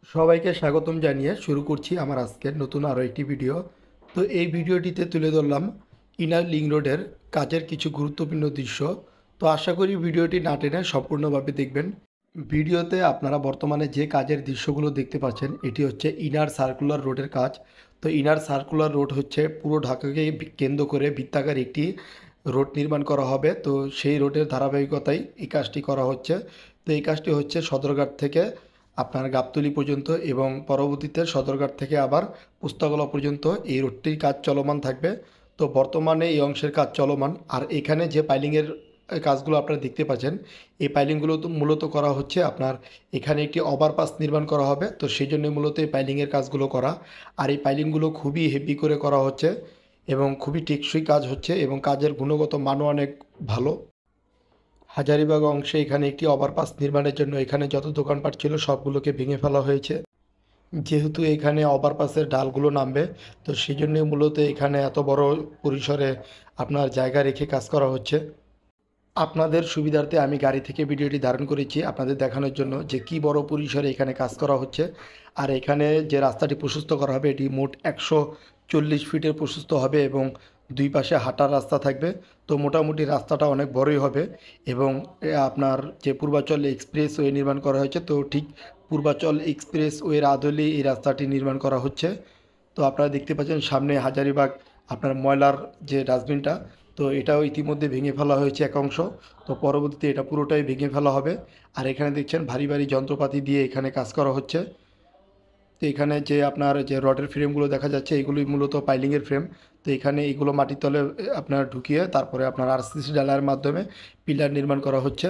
সবাইকে স্বাগতম জানিয়ে শুরু করছি আমার আজকের নতুন আরও একটি ভিডিও। তো এই ভিডিওটিতে তুলে ধরলাম ইনার লিংক রোডের কাজের কিছু গুরুত্বপূর্ণ দৃশ্য। তো আশা করি ভিডিওটি না টেনে সম্পূর্ণভাবে দেখবেন। ভিডিওতে আপনারা বর্তমানে যে কাজের দৃশ্যগুলো দেখতে পাচ্ছেন এটি হচ্ছে ইনার সার্কুলার রোডের কাজ। তো ইনার সার্কুলার রোড হচ্ছে পুরো ঢাকাকে কেন্দ্র করে বৃত্তাকার একটি রোড নির্মাণ করা হবে। তো সেই রোডের ধারাবাহিকতায় এই কাজটি করা হচ্ছে। তো এই কাজটি হচ্ছে সদরঘাট থেকে আপনার গাবতলী পর্যন্ত এবং পরবর্তীতে সদরঘাট থেকে আবার পুস্তকলা পর্যন্ত এই রোডটির কাজ চলমান থাকবে। তো বর্তমানে এই অংশের কাজ চলমান। আর এখানে যে পাইলিংয়ের কাজগুলো আপনারা দেখতে পাচ্ছেন, এই পাইলিংগুলো তো মূলত করা হচ্ছে আপনার এখানে একটি ওভারপাস নির্মাণ করা হবে। তো সেই জন্য মূলত এই পাইলিংয়ের কাজগুলো করা। আর এই পাইলিংগুলো খুবই হেভি করে করা হচ্ছে এবং খুবই টেকসই কাজ হচ্ছে এবং কাজের গুণগত মানও অনেক ভালো। হাজারীবাগ অংশে এখানে একটি ওভারপাস নির্মাণের জন্য এখানে যত দোকানপাট ছিল সবগুলোকে ভেঙে ফেলা হয়েছে। যেহেতু এখানে ওভারপাসের ডালগুলো নামবে, তো সেই জন্যই মূলত এখানে এত বড় পরিসরে আপনার জায়গা রেখে কাজ করা হচ্ছে। আপনাদের সুবিধার্থে আমি গাড়ি থেকে ভিডিওটি ধারণ করেছি আপনাদের দেখানোর জন্য যে কি বড় পরিসরে এখানে কাজ করা হচ্ছে। আর এখানে যে রাস্তাটি প্রশস্ত করা হবে এটি মোট 140 ফিটের প্রশস্ত হবে এবং দুই পাশে হাঁটার রাস্তা থাকবে। তো মোটামুটি রাস্তাটা অনেক বড়ই হবে এবং আপনার যে পূর্বাচল এক্সপ্রেসওয়ে নির্মাণ করা হয়েছে, তো ঠিক পূর্বাচল এক্সপ্রেসওয়ের আদলে এই রাস্তাটি নির্মাণ করা হচ্ছে। তো আপনারা দেখতে পাচ্ছেন সামনে হাজারীবাগ আপনার ময়লার যে ডাস্টবিনটা, তো এটাও ইতিমধ্যে ভেঙে ফেলা হয়েছে এক অংশ। তো পরবর্তীতে এটা পুরোটাই ভেঙে ফেলা হবে। আর এখানে দেখছেন ভারী ভারী যন্ত্রপাতি দিয়ে এখানে কাজ করা হচ্ছে। তো এখানে যে আপনার যে রডের ফ্রেমগুলো দেখা যাচ্ছে এগুলোই মূলত পাইলিংয়ের ফ্রেম। তো এখানে এগুলো মাটির তলে আপনার ঢুকিয়ে তারপরে আপনার আরসিসি ডালার মাধ্যমে পিলার নির্মাণ করা হচ্ছে।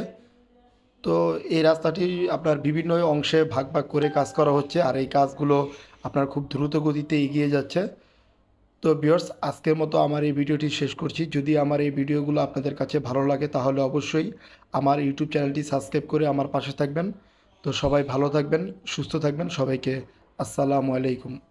তো এই রাস্তাটি আপনার বিভিন্ন অংশে ভাগ ভাগ করে কাজ করা হচ্ছে আর এই কাজগুলো আপনার খুব দ্রুত গতিতে এগিয়ে যাচ্ছে। তো ভিউয়ার্স, আজকের মতো আমার এই ভিডিওটি শেষ করছি। যদি আমার এই ভিডিওগুলো আপনাদের কাছে ভালো লাগে তাহলে অবশ্যই আমার ইউটিউব চ্যানেলটি সাবস্ক্রাইব করে আমার পাশে থাকবেন। তো সবাই ভালো থাকবেন, সুস্থ থাকবেন। সবাইকে আসসালামু আলাইকুম।